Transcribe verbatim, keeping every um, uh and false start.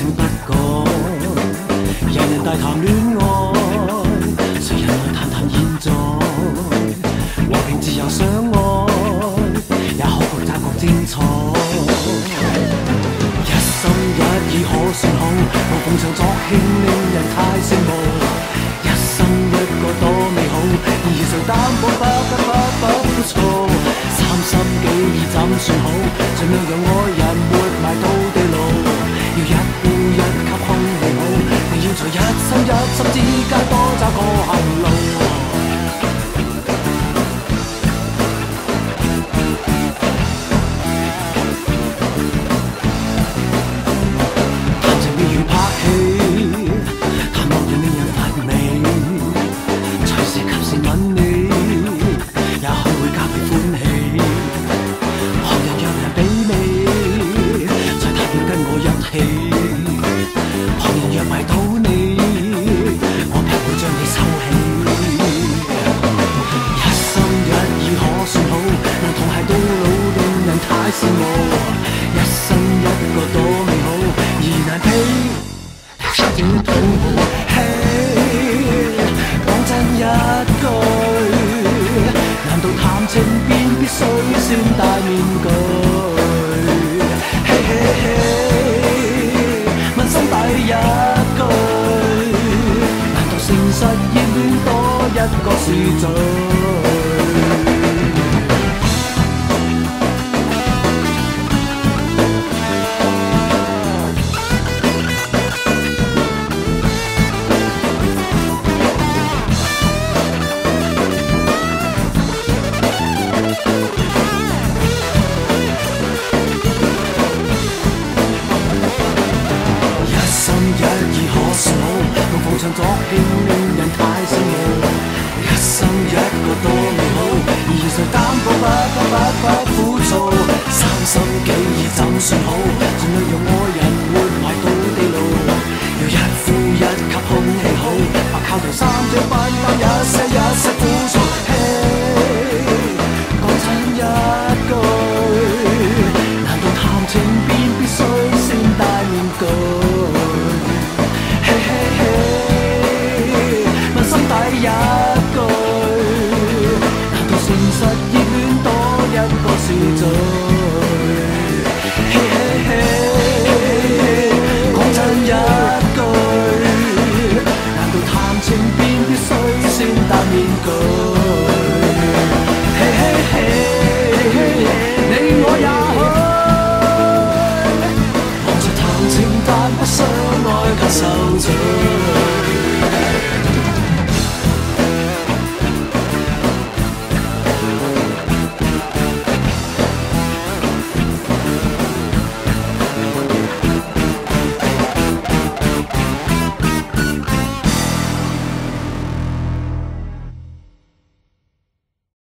情不講，人人大談戀愛，誰人來談談現在？和平自由相愛，也可覺察覺精彩。一心一意可算好，無逢場作興令人太羨慕。一生一個多美好，而誰擔保不不不不枯燥？三心幾意怎算好？盡量讓愛人活埋到地老。要一呼一吸空氣好，定要在一心一心之間多找個後路。羨慕一生一個多美好，而難披這痛苦。嘿，講真一句，難道談情便必須先戴面具？嘿嘿嘿，問心底一句，難道誠實熱戀多一個是罪？常作興令人太羨慕，一生一個多美好，而誰擔保不不不不枯燥？三心幾意怎算好？盡量讓愛